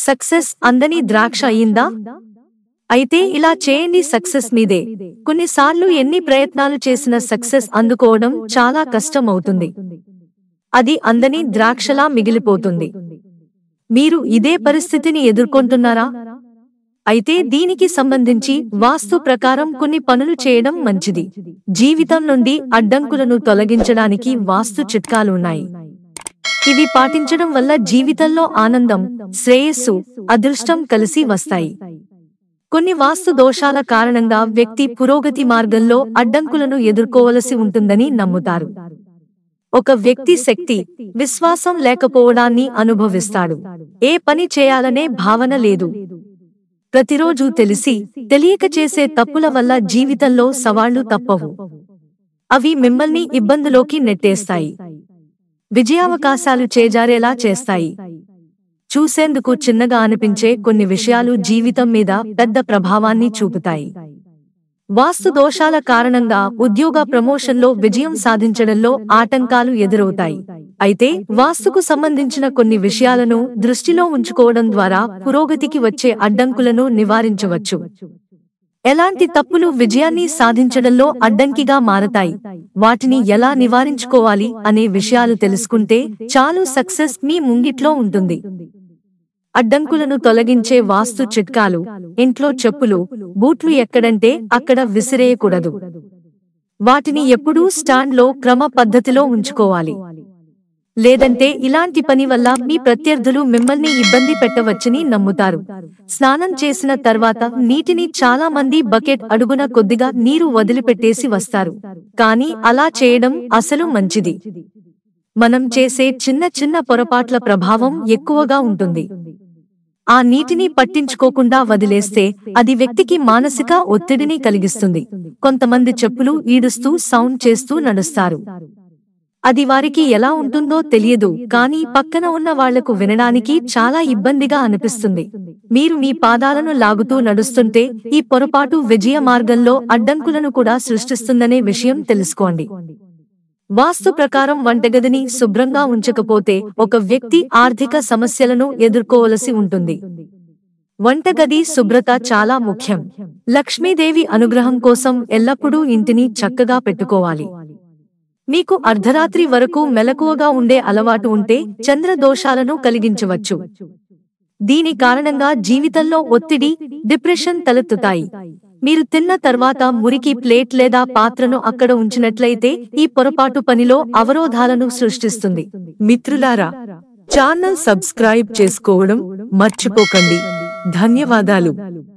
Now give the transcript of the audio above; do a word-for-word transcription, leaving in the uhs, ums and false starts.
Success అందని ద్రాక్ష అయిందా? అయితే ఇలా చేయండి, సక్సెస్ మీదే. కొన్నిసార్లు ఎన్ని ప్రయత్నాలు చేసినా సక్సెస్ అందుకోవడం చాలా కష్టం అవుతుంది. అది అందని ద్రాక్షలా మిగిలిపోతుంది. మీరు ఇదే పరిస్థితిని ఎదుర్కొంటున్నారా? అయితే దీనికి సంబంధించి వాస్తు ప్రకారం కొన్ని పనులు చేయడం మంచిది. జీవితం నుండి అడ్డంకులను తొలగించడానికి వాస్తు చిట్కాలున్నాయి. ఇవి పాటించడం వల్ల జీవితంలో ఆనందం, శ్రేయస్సు, అదృష్టం కలిసి వస్తాయి. కొన్ని వాస్తు దోషాల కారణంగా వ్యక్తి పురోగతి మార్గంలో అడ్డంకులను ఎదుర్కోవలసి ఉంటుందని నమ్ముతారు. ఒక వ్యక్తి శక్తి, విశ్వాసం లేకపోవడాన్ని అనుభవిస్తాడు. ఏ పని చేయాలనే భావన లేదు. ప్రతిరోజూ తెలిసి తెలియక చేసే తప్పుల వల్ల జీవితంలో సవాళ్లు తప్పవు. అవి మిమ్మల్ని ఇబ్బందులోకి నెట్టేస్తాయి. విజయావకాశాలు చేజారేలా చేస్తాయి. చూసేందుకు చిన్నగా అనిపించే కొన్ని విషయాలు జీవితం మీద పెద్ద ప్రభావాన్ని చూపుతాయి. వాస్తు దోషాల కారణంగా ఉద్యోగ ప్రమోషన్లో విజయం సాధించడంలో ఆటంకాలు ఎదురవుతాయి. అయితే వాస్తుకు సంబంధించిన కొన్ని విషయాలను దృష్టిలో ఉంచుకోవడం ద్వారా పురోగతికి వచ్చే అడ్డంకులను నివారించవచ్చు. ఎలాంటి తప్పులు విజయాన్ని సాధించడంలో అడ్డంకిగా మారతాయి, వాటిని ఎలా నివారించుకోవాలి అనే విషయాలు తెలుసుకుంటే చాలు, సక్సెస్ మీ ముంగిట్లో ఉంటుంది. అడ్డంకులను తొలగించే వాస్తు చిట్కాలు. ఇంట్లో చెప్పులు, బూట్లు ఎక్కడంటే అక్కడ విసిరేయకూడదు. వాటిని ఎప్పుడూ స్టాండ్లో క్రమ పద్ధతిలో ఉంచుకోవాలి. లేదంటే ఇలాంటి పని వల్ల మీ ప్రత్యర్థులు మిమ్మల్ని ఇబ్బంది పెట్టవచ్చని నమ్ముతారు. స్నానం చేసిన తర్వాత నీటిని చాలా మంది బకెట్ అడుగున కొద్దిగా నీరు వదిలిపెట్టేసి వస్తారు. కానీ అలా చేయడం అసలు మంచిది. మనం చేసే చిన్న చిన్న పొరపాట్ల ప్రభావం ఎక్కువగా ఉంటుంది. ఆ నీటిని పట్టించుకోకుండా వదిలేస్తే అది వ్యక్తికి మానసిక ఒత్తిడిని కలిగిస్తుంది. కొంతమంది చెప్పులు ఈడుస్తూ సౌండ్ చేస్తూ నడుస్తారు. అది వారికి ఎలా ఉంటుందో తెలియదు, కానీ పక్కన ఉన్న వాళ్లకు వినడానికి చాలా ఇబ్బందిగా అనిపిస్తుంది. మీరు మీ పాదాలను లాగుతూ నడుస్తుంటే ఈ పొరపాటు విజయ మార్గంలో అడ్డంకులను కూడా సృష్టిస్తుందనే విషయం తెలుసుకోండి. వాస్తు ప్రకారం వంటగదిని శుభ్రంగా ఉంచకపోతే ఒక వ్యక్తి ఆర్థిక సమస్యలను ఎదుర్కోవలసి ఉంటుంది. వంటగది శుభ్రత చాలా ముఖ్యం. లక్ష్మీదేవి అనుగ్రహం కోసం ఎల్లప్పుడూ ఇంటిని చక్కగా పెట్టుకోవాలి. మీకు అర్ధరాత్రి వరకు మెలకువగా ఉండే అలవాటు ఉంటే చంద్ర దోషాలను కలిగించవచ్చు. దీని కారణంగా జీవితంలో ఒత్తిడి, డిప్రెషన్ తలెత్తుతాయి. మీరు తిన్న తర్వాత మురికి ప్లేట్ లేదా పాత్రను అక్కడ ఉంచినట్లయితే ఈ పొరపాటు పనిలో అవరోధాలను సృష్టిస్తుంది. మిత్రులారా, ఛానల్ సబ్స్క్రైబ్ చేసుకోవడం మర్చిపోకండి. ధన్యవాదాలు.